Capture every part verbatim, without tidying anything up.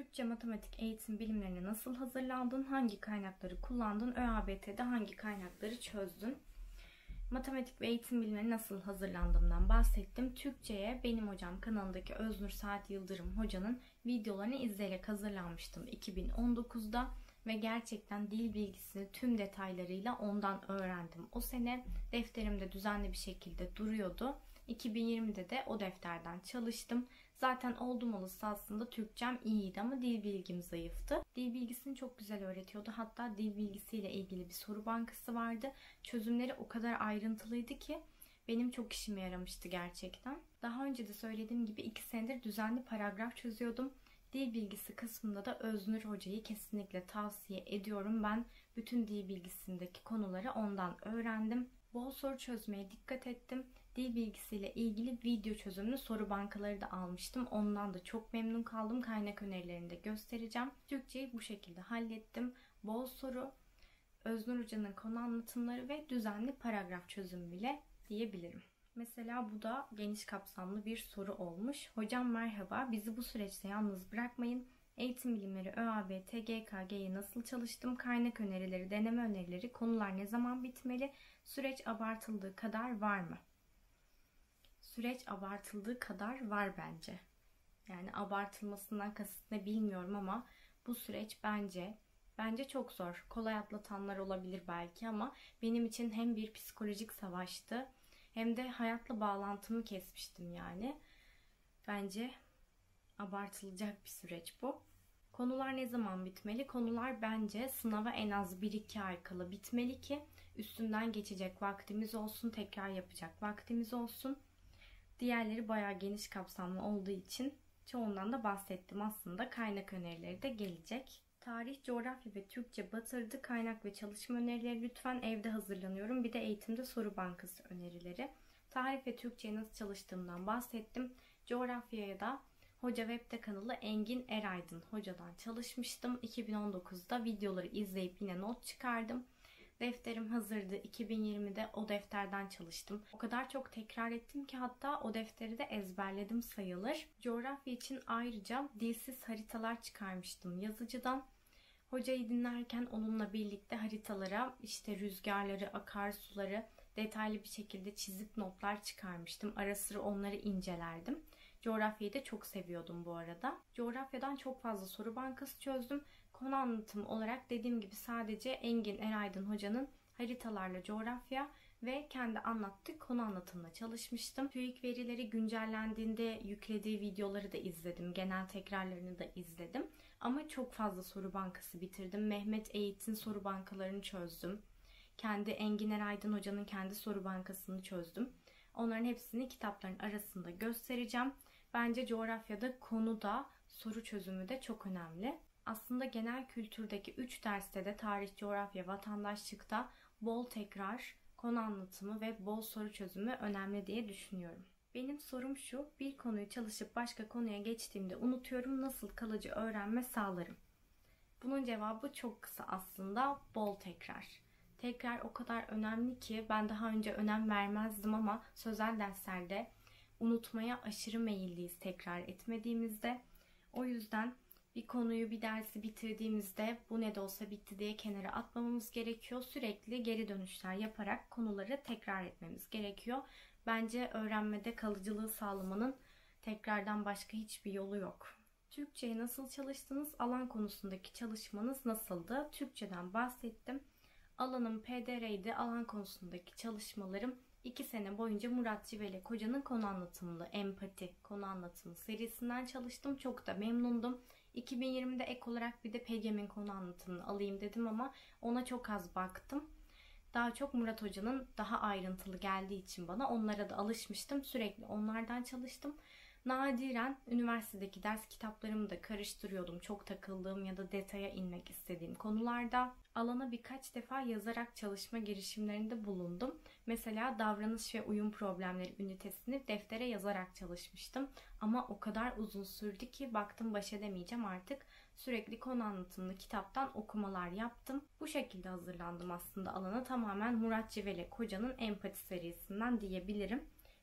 Türkçe matematik eğitim bilimlerine nasıl hazırlandın? Hangi kaynakları kullandın? ÖABT'de hangi kaynakları çözdün? Matematik ve eğitim bilimlerine nasıl hazırlandığımdan bahsettim. Türkçe'ye benim hocam kanalındaki Öznur Saat Yıldırım hocanın videolarını izleyerek hazırlanmıştım iki bin on dokuzda. Ve gerçekten dil bilgisini tüm detaylarıyla ondan öğrendim. O sene defterimde düzenli bir şekilde duruyordu. iki bin yirmide de o defterden çalıştım. Zaten oldum olası aslında Türkçem iyiydi ama dil bilgim zayıftı. Dil bilgisini çok güzel öğretiyordu. Hatta dil bilgisiyle ilgili bir soru bankası vardı. Çözümleri o kadar ayrıntılıydı ki benim çok işime yaramıştı gerçekten. Daha önce de söylediğim gibi iki senedir düzenli paragraf çözüyordum. Dil bilgisi kısmında da Öznur Hoca'yı kesinlikle tavsiye ediyorum. Ben bütün dil bilgisindeki konuları ondan öğrendim. Bol soru çözmeye dikkat ettim. Dil bilgisiyle ilgili video çözümlü soru bankaları da almıştım. Ondan da çok memnun kaldım. Kaynak önerilerini de göstereceğim. Türkçeyi bu şekilde hallettim. Bol soru, Öznur Hoca'nın konu anlatımları ve düzenli paragraf çözümü bile diyebilirim. Mesela bu da geniş kapsamlı bir soru olmuş. Hocam merhaba, bizi bu süreçte yalnız bırakmayın. Eğitim bilimleri, ÖABT, G K G'ye nasıl çalıştım? Kaynak önerileri, deneme önerileri, konular ne zaman bitmeli? Süreç abartıldığı kadar var mı? Süreç abartıldığı kadar var bence. Yani abartılmasından kasıt ne bilmiyorum ama bu süreç bence bence çok zor. Kolay atlatanlar olabilir belki ama benim için hem bir psikolojik savaştı hem de hayatla bağlantımı kesmiştim yani. Bence abartılacak bir süreç bu. Konular ne zaman bitmeli? Konular bence sınava en az bir iki ay kala bitmeli ki üstünden geçecek vaktimiz olsun, tekrar yapacak vaktimiz olsun. Diğerleri bayağı geniş kapsamlı olduğu için çoğundan da bahsettim aslında. Kaynak önerileri de gelecek. Tarih, coğrafya ve Türkçe batırdı. Kaynak ve çalışma önerileri lütfen, evde hazırlanıyorum. Bir de eğitimde soru bankası önerileri. Tarih ve Türkçe'ye nasıl çalıştığımdan bahsettim. Coğrafyaya da Hoca Web'de kanalı Engin Eraydın hocadan çalışmıştım. iki bin on dokuzda videoları izleyip yine not çıkardım. Defterim hazırdı. iki bin yirmide o defterden çalıştım. O kadar çok tekrar ettim ki hatta o defteri de ezberledim sayılır. Coğrafya için ayrıca dilsiz haritalar çıkarmıştım yazıcıdan. Hocayı dinlerken onunla birlikte haritalara işte rüzgarları, akarsuları detaylı bir şekilde çizip notlar çıkarmıştım. Ara sıra onları incelerdim. Coğrafyayı da çok seviyordum bu arada. Coğrafyadan çok fazla soru bankası çözdüm. Konu anlatımı olarak dediğim gibi sadece Engin Eraydın hocanın haritalarla coğrafya ve kendi anlattığı konu anlatımına çalışmıştım. TÜİK verileri güncellendiğinde yüklediği videoları da izledim. Genel tekrarlarını da izledim. Ama çok fazla soru bankası bitirdim. Mehmet Eğit'in soru bankalarını çözdüm. Kendi Engin Eraydın hocanın kendi soru bankasını çözdüm. Onların hepsini kitapların arasında göstereceğim. Bence coğrafyada konu da soru çözümü de çok önemli. Aslında genel kültürdeki üç derste de tarih, coğrafya, vatandaşlıkta bol tekrar, konu anlatımı ve bol soru çözümü önemli diye düşünüyorum. Benim sorum şu: bir konuyu çalışıp başka konuya geçtiğimde unutuyorum, nasıl kalıcı öğrenme sağlarım? Bunun cevabı çok kısa aslında: bol tekrar. Tekrar o kadar önemli ki ben daha önce önem vermezdim ama sözel derslerde unutmaya aşırı meyilliyiz tekrar etmediğimizde. O yüzden bir konuyu, bir dersi bitirdiğimizde bu ne de olsa bitti diye kenara atmamamız gerekiyor. Sürekli geri dönüşler yaparak konuları tekrar etmemiz gerekiyor. Bence öğrenmede kalıcılığı sağlamanın tekrardan başka hiçbir yolu yok. Türkçe'ye nasıl çalıştınız? Alan konusundaki çalışmanız nasıldı? Türkçeden bahsettim. Alanım P D R'ydi. Alan konusundaki çalışmalarım iki sene boyunca Murat Civelek hocanın konu anlatımlı empati konu anlatımı serisinden çalıştım. Çok da memnundum. iki bin yirmide ek olarak bir de P G M'in konu anlatımını alayım dedim ama ona çok az baktım. Daha çok Murat hocanın daha ayrıntılı geldiği için bana onlara da alışmıştım. Sürekli onlardan çalıştım. Nadiren üniversitedeki ders kitaplarımı da karıştırıyordum. Çok takıldığım ya da detaya inmek istediğim konularda. Alana birkaç defa yazarak çalışma girişimlerinde bulundum. Mesela davranış ve uyum problemleri ünitesini deftere yazarak çalışmıştım. Ama o kadar uzun sürdü ki baktım baş edemeyeceğim artık. Sürekli konu anlatımlı kitaptan okumalar yaptım. Bu şekilde hazırlandım aslında alana. Tamamen Murat Civelek hocanın empati serisinden diyebilirim.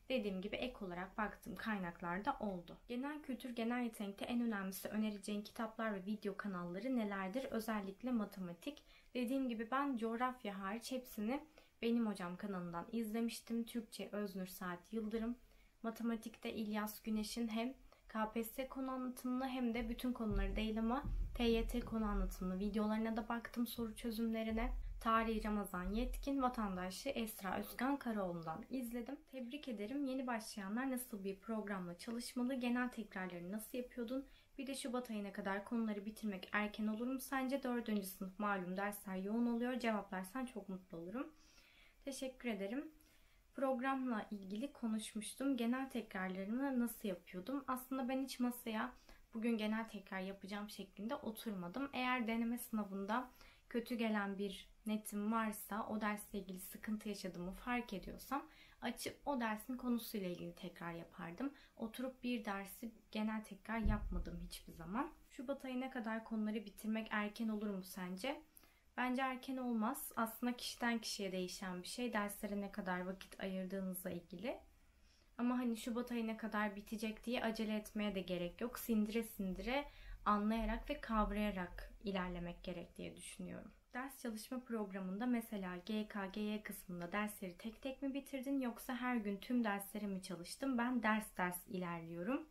Dediğim gibi ek olarak baktığım kaynaklar da oldu. Genel kültür, genel yetenekte en önemlisi önereceğin kitaplar ve video kanalları nelerdir? Özellikle matematik. Dediğim gibi ben coğrafya hariç hepsini Benim Hocam kanalından izlemiştim. Türkçe Öznur Saat Yıldırım. Matematikte İlyas Güneş'in hem K P S S konu anlatımlı hem de bütün konuları değil ama T Y T konu anlatımlı videolarına da baktım, soru çözümlerine. Tarihi Ramazan Yetkin, Vatandaşı Esra Özkan Karaoğlu'ndan izledim. Tebrik ederim. Yeni başlayanlar nasıl bir programla çalışmalı? Genel tekrarları nasıl yapıyordun? Bir de Şubat ayına kadar konuları bitirmek erken olur mu sence? dördüncü sınıf malum dersler yoğun oluyor. Cevaplarsan çok mutlu olurum. Teşekkür ederim. Programla ilgili konuşmuştum. Genel tekrarlarımı nasıl yapıyordum? Aslında ben hiç masaya bugün genel tekrar yapacağım şeklinde oturmadım. Eğer deneme sınavında kötü gelen bir netim varsa, o dersle ilgili sıkıntı yaşadığımı fark ediyorsam açıp o dersin konusuyla ilgili tekrar yapardım. Oturup bir dersi genel tekrar yapmadım hiçbir zaman. Şubat ayına kadar konuları bitirmek erken olur mu sence? Bence erken olmaz. Aslında kişiden kişiye değişen bir şey. Derslere ne kadar vakit ayırdığınızla ilgili. Ama hani Şubat ayına kadar bitecek diye acele etmeye de gerek yok. Sindire sindire, anlayarak ve kavrayarak ilerlemek gerek diye düşünüyorum. Ders çalışma programında mesela G K G Y kısmında dersleri tek tek mi bitirdin yoksa her gün tüm derslere mi çalıştın? Ben ders ders ilerliyorum.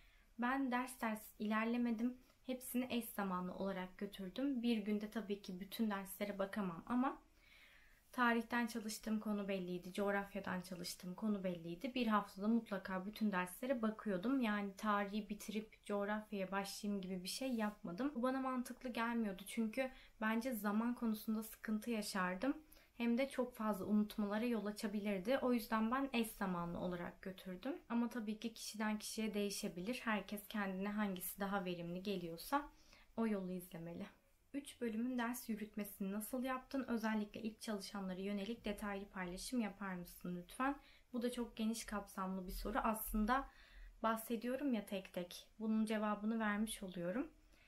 Ben ders ders ilerlemedim. Hepsini eş zamanlı olarak götürdüm. Bir günde tabii ki bütün derslere bakamam ama tarihten çalıştığım konu belliydi. Coğrafyadan çalıştığım konu belliydi. Bir haftada mutlaka bütün derslere bakıyordum. Yani tarihi bitirip coğrafyaya başlayayım gibi bir şey yapmadım. Bu bana mantıklı gelmiyordu. Çünkü bence zaman konusunda sıkıntı yaşardım. Hem de çok fazla unutmalara yol açabilirdi. O yüzden ben eş zamanlı olarak götürdüm. Ama tabii ki kişiden kişiye değişebilir. Herkes kendine hangisi daha verimli geliyorsa o yolu izlemeli. üç bölümün ders yürütmesini nasıl yaptın? Özellikle ilk çalışanlara yönelik detaylı paylaşım yapar mısın lütfen? Bu da çok geniş kapsamlı bir soru. Aslında bahsediyorum ya tek tek. Bunun cevabını vermiş oluyorum.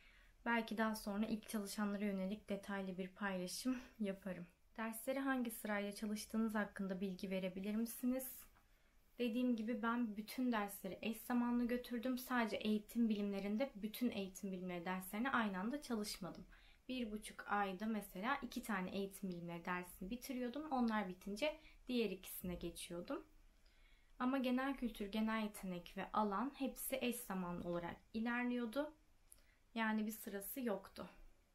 Belki daha sonra ilk çalışanlara yönelik detaylı bir paylaşım yaparım. Dersleri hangi sırayla çalıştığınız hakkında bilgi verebilir misiniz? Dediğim gibi ben bütün dersleri eş zamanlı götürdüm. Sadece eğitim bilimlerinde bütün eğitim bilimleri derslerine aynı anda çalışmadım. Bir buçuk ayda mesela iki tane eğitim bilimleri dersini bitiriyordum. Onlar bitince diğer ikisine geçiyordum. Ama genel kültür, genel yetenek ve alan hepsi eş zamanlı olarak ilerliyordu. Yani bir sırası yoktu.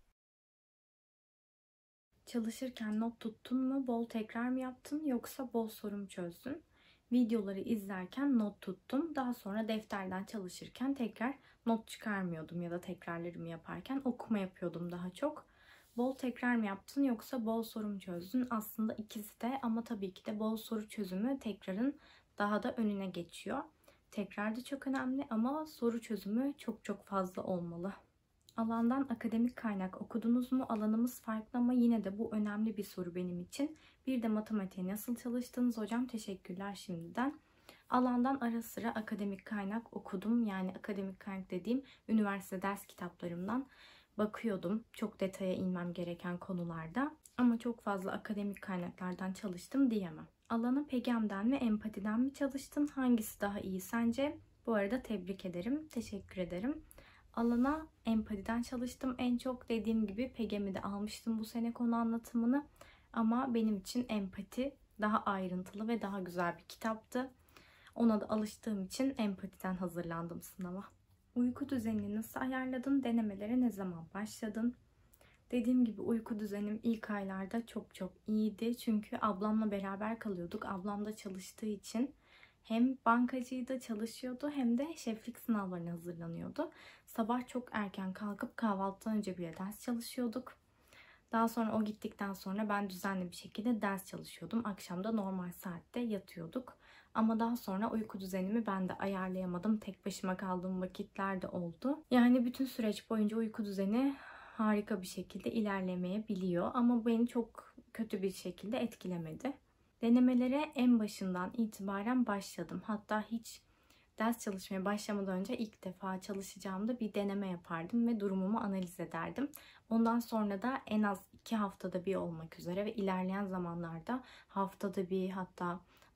Çalışırken not tuttun mu? Bol tekrar mı yaptın yoksa bol soru mu çözdün? Videoları izlerken not tuttum. Daha sonra defterden çalışırken tekrar not çıkarmıyordum ya da tekrarlarımı yaparken okuma yapıyordum daha çok. Bol tekrar mı yaptın yoksa bol soru mu çözdün? Aslında ikisi de ama tabii ki de bol soru çözümü tekrarın daha da önüne geçiyor. Tekrar da çok önemli ama soru çözümü çok çok fazla olmalı. Alandan akademik kaynak okudunuz mu? Alanımız farklı ama yine de bu önemli bir soru benim için. Bir de matematiğe nasıl çalıştınız hocam? Teşekkürler şimdiden. Alandan ara sıra akademik kaynak okudum. Yani akademik kaynak dediğim üniversite ders kitaplarımdan bakıyordum. Çok detaya inmem gereken konularda. Ama çok fazla akademik kaynaklardan çalıştım diyemem. Alana PEGEM'den mi empatiden mi çalıştın? Hangisi daha iyi sence? Bu arada tebrik ederim. Teşekkür ederim. Alana empatiden çalıştım. En çok dediğim gibi PEGEM'i de almıştım bu sene konu anlatımını. Ama benim için empati daha ayrıntılı ve daha güzel bir kitaptı. Ona da alıştığım için empatiden hazırlandım sınava. Uyku düzenini nasıl ayarladın? Denemelere ne zaman başladın? Dediğim gibi uyku düzenim ilk aylarda çok çok iyiydi. Çünkü ablamla beraber kalıyorduk. Ablam da çalıştığı için hem bankacıydı, çalışıyordu hem de şeflik sınavlarına hazırlanıyordu. Sabah çok erken kalkıp kahvaltıdan önce bile ders çalışıyorduk. Daha sonra o gittikten sonra ben düzenli bir şekilde ders çalışıyordum. Akşam da normal saatte yatıyorduk. Ama daha sonra uyku düzenimi ben de ayarlayamadım. Tek başıma kaldığım vakitler de oldu. Yani bütün süreç boyunca uyku düzeni harika bir şekilde ilerlemeyebiliyor. Ama beni çok kötü bir şekilde etkilemedi. Denemelere en başından itibaren başladım. Hatta hiç ders çalışmaya başlamadan önce ilk defa çalışacağımda bir deneme yapardım ve durumumu analiz ederdim. Ondan sonra da en az iki haftada bir olmak üzere ve ilerleyen zamanlarda haftada bir, hatta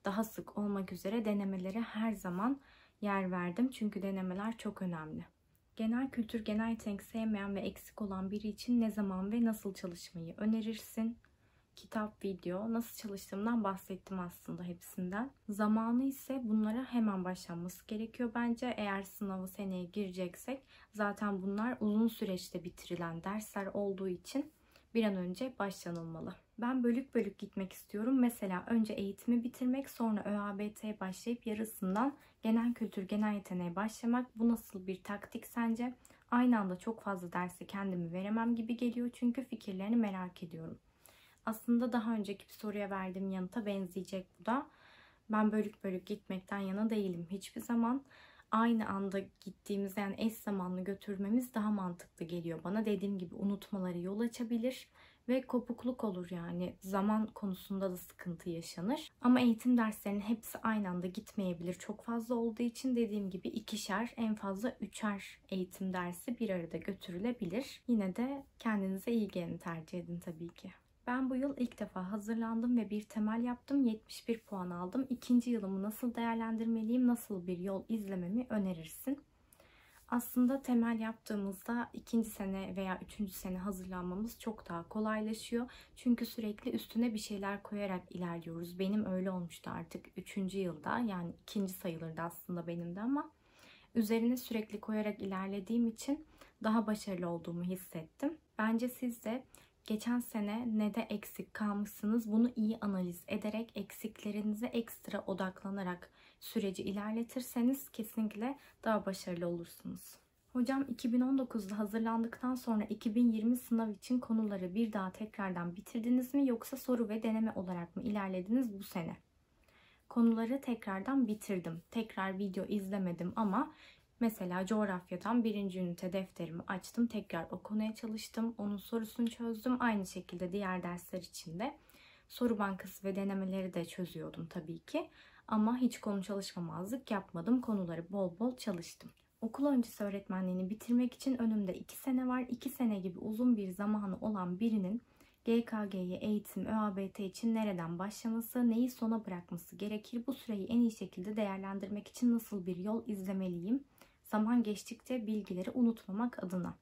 daha sık olmak üzere denemelere her zaman yer verdim. Çünkü denemeler çok önemli. Genel kültür, genel yetenek sevmeyen ve eksik olan biri için ne zaman ve nasıl çalışmayı önerirsin? Kitap, video, nasıl çalıştığımdan bahsettim aslında hepsinden. Zamanı ise bunlara hemen başlanması gerekiyor bence. Eğer sınavı seneye gireceksek zaten bunlar uzun süreçte bitirilen dersler olduğu için bir an önce başlanılmalı. Ben bölük bölük gitmek istiyorum. Mesela önce eğitimi bitirmek, sonra ÖABT'ye başlayıp yarısından genel kültür, genel yeteneğe başlamak. Bu nasıl bir taktik sence? Aynı anda çok fazla derse kendimi veremem gibi geliyor çünkü fikirlerini merak ediyorum. Aslında daha önceki bir soruya verdiğim yanıta benzeyecek bu da. Ben bölük bölük gitmekten yana değilim hiçbir zaman. Aynı anda gittiğimiz, yani eş zamanlı götürmemiz daha mantıklı geliyor bana. Dediğim gibi unutmaları yol açabilir ve kopukluk olur, yani zaman konusunda da sıkıntı yaşanır. Ama eğitim derslerinin hepsi aynı anda gitmeyebilir. Çok fazla olduğu için dediğim gibi ikişer, en fazla üçer eğitim dersi bir arada götürülebilir. Yine de kendinize iyi geleni tercih edin tabii ki. Ben bu yıl ilk defa hazırlandım ve bir temel yaptım. yetmiş bir puan aldım. İkinci yılımı nasıl değerlendirmeliyim, nasıl bir yol izlememi önerirsin? Aslında temel yaptığımızda ikinci sene veya üçüncü sene hazırlanmamız çok daha kolaylaşıyor. Çünkü sürekli üstüne bir şeyler koyarak ilerliyoruz. Benim öyle olmuştu artık üçüncü yılda, yani ikinci sayılırdı aslında benim de, ama üzerine sürekli koyarak ilerlediğim için daha başarılı olduğumu hissettim. Bence siz de geçen sene ne de eksik kalmışsınız, bunu iyi analiz ederek, eksiklerinize ekstra odaklanarak süreci ilerletirseniz kesinlikle daha başarılı olursunuz. Hocam, iki bin on dokuzda hazırlandıktan sonra iki bin yirmi sınav için konuları bir daha tekrardan bitirdiniz mi, yoksa soru ve deneme olarak mı ilerlediniz bu sene? Konuları tekrardan bitirdim. Tekrar video izlemedim ama mesela coğrafyadan birinci ünite defterimi açtım. Tekrar o konuya çalıştım. Onun sorusunu çözdüm. Aynı şekilde diğer dersler için de soru bankası ve denemeleri de çözüyordum tabii ki. Ama hiç konu çalışmamazlık yapmadım. Konuları bol bol çalıştım. Okul öncesi öğretmenliğini bitirmek için önümde iki sene var. iki sene gibi uzun bir zamanı olan birinin G K G'ye, eğitim, ÖABT için nereden başlaması, neyi sona bırakması gerekir? Bu süreyi en iyi şekilde değerlendirmek için nasıl bir yol izlemeliyim? Zaman geçtikçe bilgileri unutmamak adına.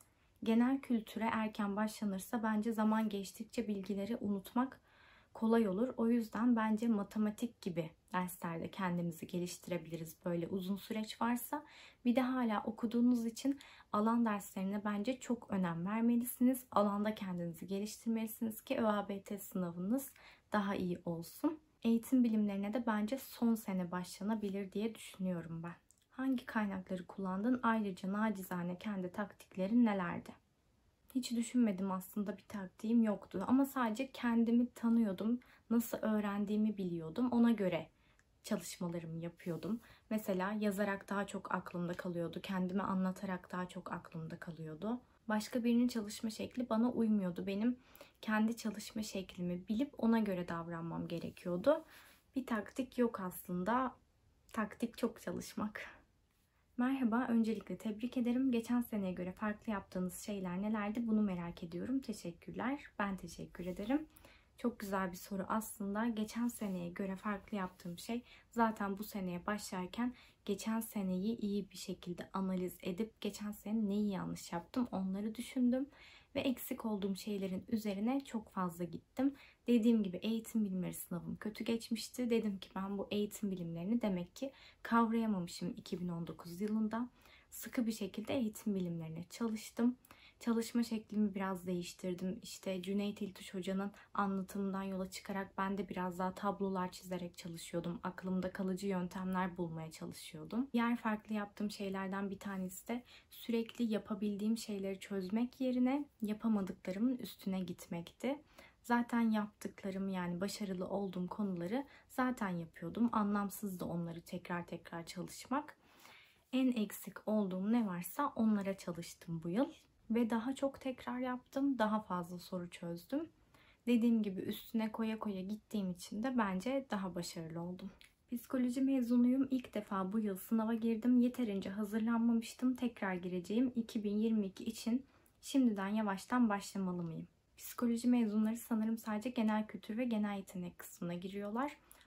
Genel kültüre erken başlanırsa bence zaman geçtikçe bilgileri unutmak kolay olur. O yüzden bence matematik gibi derslerde kendimizi geliştirebiliriz böyle uzun süreç varsa. Bir de hala okuduğunuz için alan derslerine bence çok önem vermelisiniz. Alanda kendinizi geliştirmelisiniz ki ÖABT sınavınız daha iyi olsun. Eğitim bilimlerine de bence son sene başlanabilir diye düşünüyorum ben. Hangi kaynakları kullandın? Ayrıca nacizane kendi taktiklerin nelerdi? Hiç düşünmedim aslında, bir taktiğim yoktu. Ama sadece kendimi tanıyordum. Nasıl öğrendiğimi biliyordum. Ona göre çalışmalarımı yapıyordum. Mesela yazarak daha çok aklımda kalıyordu. Kendime anlatarak daha çok aklımda kalıyordu. Başka birinin çalışma şekli bana uymuyordu. Benim kendi çalışma şeklimi bilip ona göre davranmam gerekiyordu. Bir taktik yok aslında. Taktik çok çalışmak. Merhaba, öncelikle tebrik ederim. Geçen seneye göre farklı yaptığınız şeyler nelerdi? Bunu merak ediyorum. Teşekkürler. Ben teşekkür ederim. Çok güzel bir soru aslında. Geçen seneye göre farklı yaptığım şey, zaten bu seneye başlarken geçen seneyi iyi bir şekilde analiz edip geçen sene neyi yanlış yaptım onları düşündüm ve eksik olduğum şeylerin üzerine çok fazla gittim. Dediğim gibi eğitim bilimleri sınavım kötü geçmişti. Dedim ki ben bu eğitim bilimlerini demek ki kavrayamamışım iki bin on dokuz yılında. Sıkı bir şekilde eğitim bilimlerine çalıştım. Çalışma şeklimi biraz değiştirdim. İşte Cüneyt İltuş Hoca'nın anlatımından yola çıkarak ben de biraz daha tablolar çizerek çalışıyordum. Aklımda kalıcı yöntemler bulmaya çalışıyordum. Diğer farklı yaptığım şeylerden bir tanesi de sürekli yapabildiğim şeyleri çözmek yerine yapamadıklarımın üstüne gitmekti. Zaten yaptıklarım, yani başarılı olduğum konuları zaten yapıyordum. Anlamsızdı onları tekrar tekrar çalışmak. En eksik olduğum ne varsa onlara çalıştım bu yıl. Ve daha çok tekrar yaptım. Daha fazla soru çözdüm. Dediğim gibi üstüne koya koya gittiğim için de bence daha başarılı oldum. Psikoloji mezunuyum. İlk defa bu yıl sınava girdim. Yeterince hazırlanmamıştım. Tekrar gireceğim. iki bin yirmi iki için şimdiden yavaştan başlamalı mıyım? Psikoloji mezunları sanırım sadece genel kültür ve genel yetenek kısmına giriyorlar.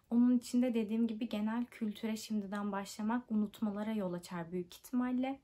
Onun için de dediğim gibi genel kültüre şimdiden başlamak unutmalara yol açar büyük ihtimalle.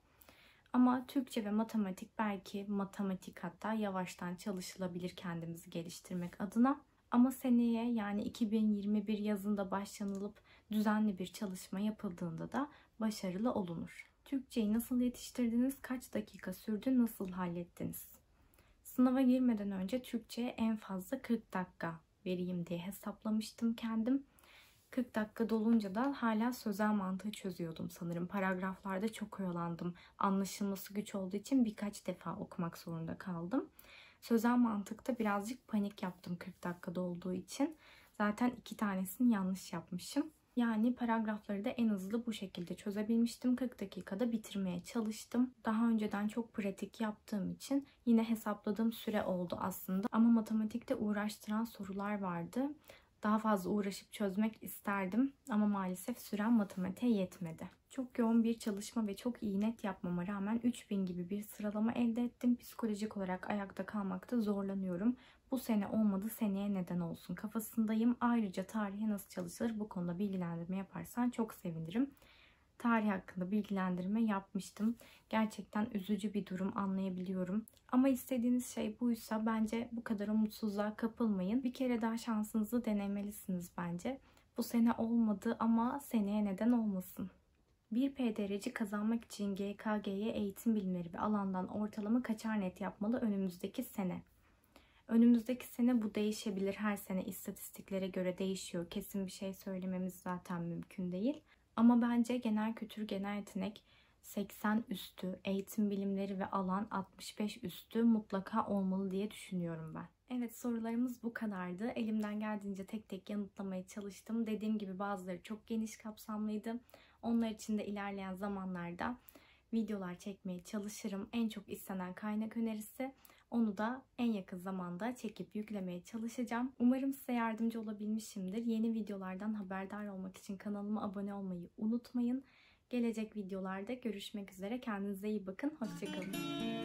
Ama Türkçe ve matematik, belki matematik hatta yavaştan çalışılabilir kendimizi geliştirmek adına. Ama seneye, yani iki bin yirmi bir yazında başlanılıp düzenli bir çalışma yapıldığında da başarılı olunur. Türkçeyi nasıl yetiştirdiniz? Kaç dakika sürdü? Nasıl hallettiniz? Sınava girmeden önce Türkçe'ye en fazla kırk dakika vereyim diye hesaplamıştım kendim. kırk dakika dolunca da hala sözel mantığı çözüyordum sanırım. Paragraflarda çok oyalandım. Anlaşılması güç olduğu için birkaç defa okumak zorunda kaldım. Sözel mantıkta birazcık panik yaptım kırk dakika dolduğu için. Zaten iki tanesini yanlış yapmışım. Yani paragrafları da en hızlı bu şekilde çözebilmiştim. kırk dakikada bitirmeye çalıştım. Daha önceden çok pratik yaptığım için yine hesapladığım süre oldu aslında. Ama matematikte uğraştıran sorular vardı. Daha fazla uğraşıp çözmek isterdim ama maalesef sürem matematiğe yetmedi. Çok yoğun bir çalışma ve çok iyi net yapmama rağmen üç bin gibi bir sıralama elde ettim. Psikolojik olarak ayakta kalmakta zorlanıyorum. Bu sene olmadı, seneye neden olsun kafasındayım. Ayrıca tarihe nasıl çalışılır, bu konuda bilgilendirme yaparsan çok sevinirim. Tarih hakkında bilgilendirme yapmıştım. Gerçekten üzücü bir durum, anlayabiliyorum. Ama istediğiniz şey buysa bence bu kadar umutsuzluğa kapılmayın. Bir kere daha şansınızı denemelisiniz bence. Bu sene olmadı ama seneye neden olmasın? Bir P D R C kazanmak için G K G'ye eğitim bilimleri ve alandan ortalama kaçar net yapmalı önümüzdeki sene? Önümüzdeki sene bu değişebilir. Her sene istatistiklere göre değişiyor. Kesin bir şey söylememiz zaten mümkün değil. Ama bence genel kültür, genel yetenek seksen üstü, eğitim bilimleri ve alan altmış beş üstü mutlaka olmalı diye düşünüyorum ben. Evet, sorularımız bu kadardı. Elimden geldiğince tek tek yanıtlamaya çalıştım. Dediğim gibi bazıları çok geniş kapsamlıydı. Onlar için de ilerleyen zamanlarda videolar çekmeye çalışırım. En çok istenen kaynak önerisi, onu da en yakın zamanda çekip yüklemeye çalışacağım. Umarım size yardımcı olabilmişimdir. Yeni videolardan haberdar olmak için kanalıma abone olmayı unutmayın. Gelecek videolarda görüşmek üzere. Kendinize iyi bakın. Hoşça kalın.